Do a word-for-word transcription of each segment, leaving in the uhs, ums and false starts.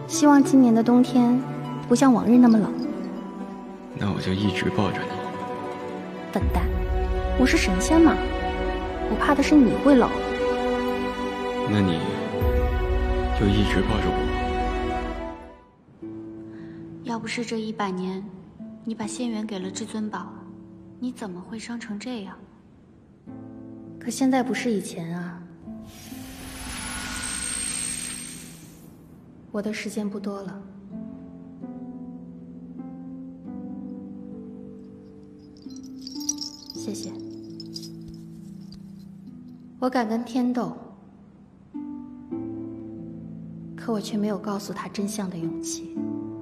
希望今年的冬天不像往日那么冷。 那我就一直抱着你。 笨蛋，我是神仙嘛，我怕的是你会冷。 那你就一直抱着我。 要不是这一百年，你把仙缘给了至尊宝，你怎么会伤成这样？ 可现在不是以前啊。我的时间不多了。谢谢。我敢跟天斗，可我却没有告诉他真相的勇气。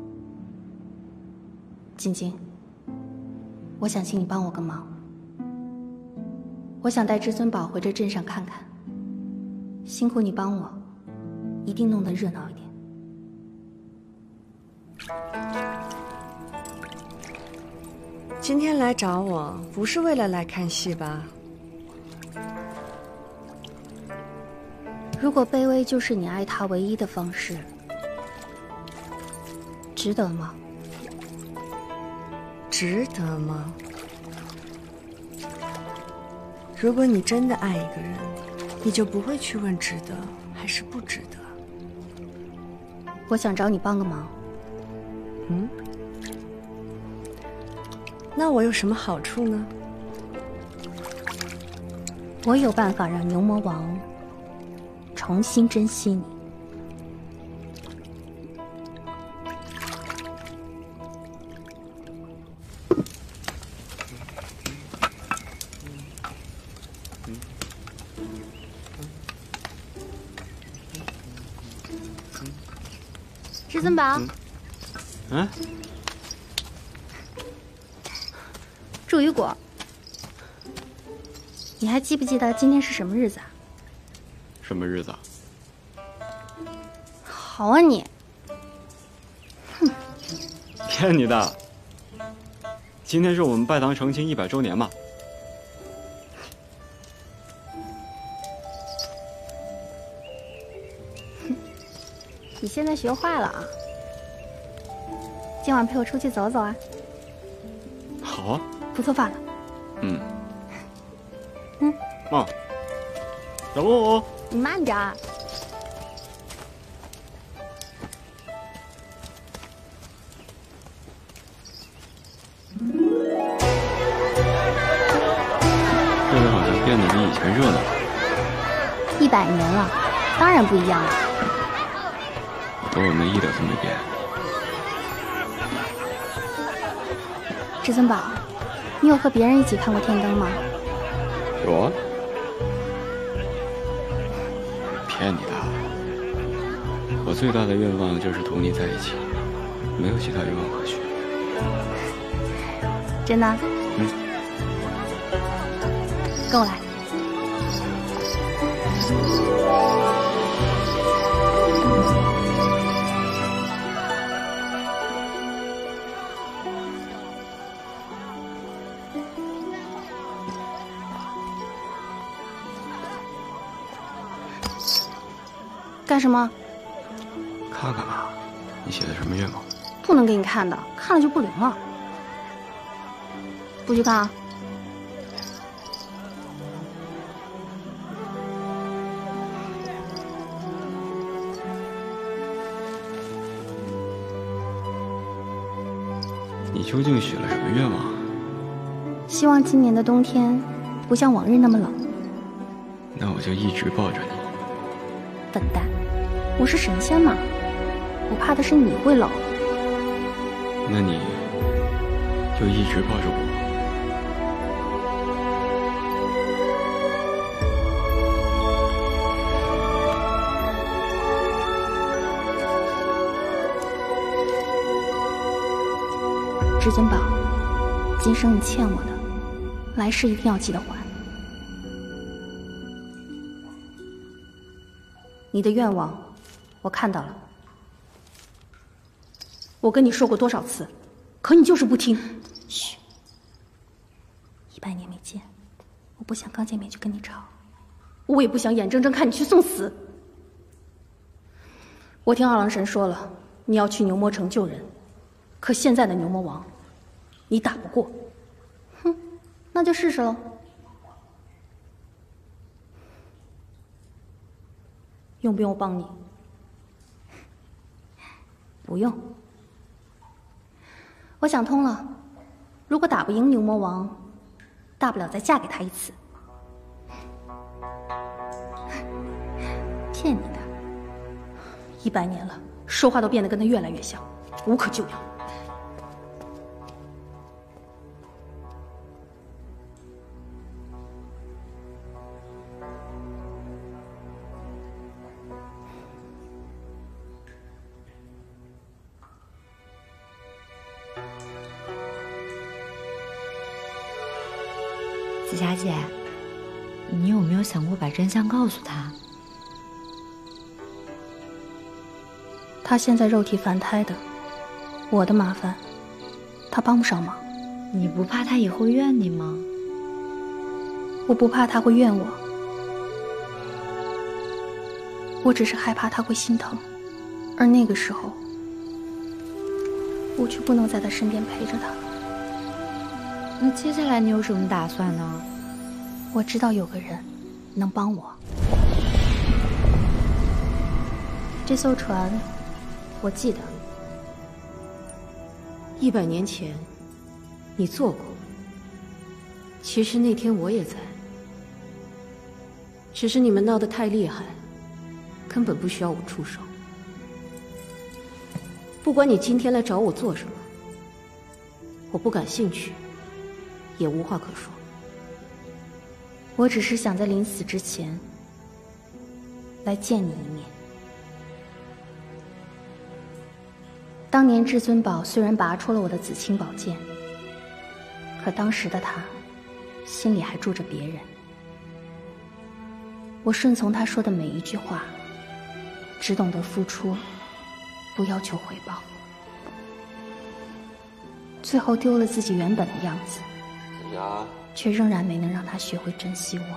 晶晶，我想请你帮我个忙。我想带至尊宝回这镇上看看，辛苦你帮我，一定弄得热闹一点。 今天来找我，不是为了来看戏吧？ 如果卑微就是你爱他唯一的方式，值得吗？ 值得吗？如果你真的爱一个人，你就不会去问值得还是不值得。 我想找你帮个忙。 嗯？那我有什么好处呢？ 我有办法让牛魔王重新珍惜你。至尊宝， 嗯， 祝雨果，你还记不记得今天是什么日子啊？ 什么日子啊？ 好啊你！哼， 骗你的。今天是我们拜堂成亲一百周年嘛。 你现在学坏了啊！今晚陪我出去走走啊！ 好啊， 不做饭了。 嗯。 嗯。 妈，等我哦。 你慢点儿。 这里好像变得比以前热闹了。 一百年了，当然不一样了。 可我们一点都没变。 至尊宝，你有和别人一起看过天灯吗？ 有啊。骗你的。我最大的愿望就是同你在一起，没有其他愿望可许。 真的？ 嗯。 跟我来。干什么？ 看看吧，你写的什么愿望？ 不能给你看的，看了就不灵了。不许看啊！ 你究竟许了什么愿望？ 希望今年的冬天不像往日那么冷。 那我就一直抱着你。 笨蛋，我是神仙嘛，我怕的是你会冷。 那你就一直抱着我。 至尊宝，今生你欠我的，来世一定要记得还。你的愿望，我看到了。我跟你说过多少次，可你就是不听。嘘，一百年没见，我不想刚见面就跟你吵，我也不想眼睁睁看你去送死。我听二郎神说了， 你要去牛魔城救人，可现在的牛魔王，你打不过。哼，那就试试喽。用不用我帮你？不用。我想通了，如果打不赢牛魔王，大不了再嫁给他一次。骗你的，一百年了，说话都变得跟他越来越像，无可救药。 紫霞姐，你有没有想过把真相告诉他？ 他现在肉体凡胎的，我的麻烦，他帮不上忙。 你不怕他以后怨你吗？ 我不怕他会怨我，我只是害怕他会心疼，而那个时候，我却不能在他身边陪着他。 那接下来你有什么打算呢？ 我知道有个人能帮我。这艘船，我记得， 一百年前，你坐过。其实那天我也在，只是你们闹得太厉害，根本不需要我出手。不管你今天来找我做什么，我不感兴趣，也无话可说。 我只是想在临死之前来见你一面。当年至尊宝虽然拔出了我的紫青宝剑，可当时的他心里还住着别人。我顺从他说的每一句话，只懂得付出，不要求回报，最后丢了自己原本的样子，却仍然没能让他学会珍惜我。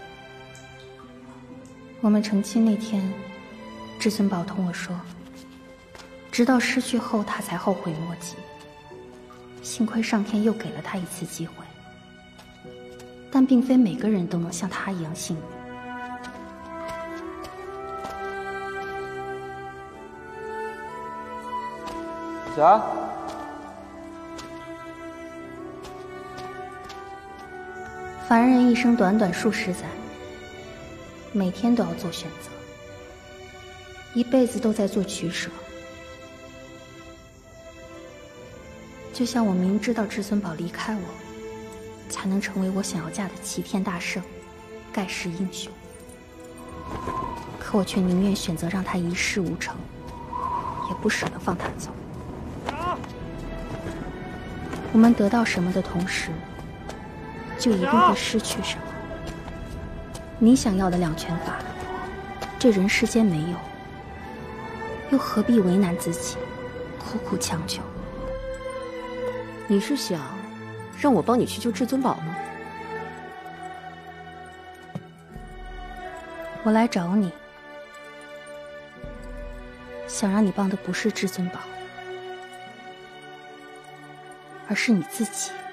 我们成亲那天，至尊宝同我说，直到失去后他才后悔莫及，幸亏上天又给了他一次机会。但并非每个人都能像他一样幸运。 霞， 凡人一生短短数十载，每天都要做选择，一辈子都在做取舍。就像我明知道至尊宝离开我，才能成为我想要嫁的齐天大圣、盖世英雄，可我却宁愿选择让他一事无成，也不舍得放他走。我们得到什么的同时，就一定会失去什么。你想要的两全法，这人世间没有，又何必为难自己，苦苦强求？ 你是想让我帮你去救至尊宝吗？ 我来找你，想让你帮的不是至尊宝，而是你自己。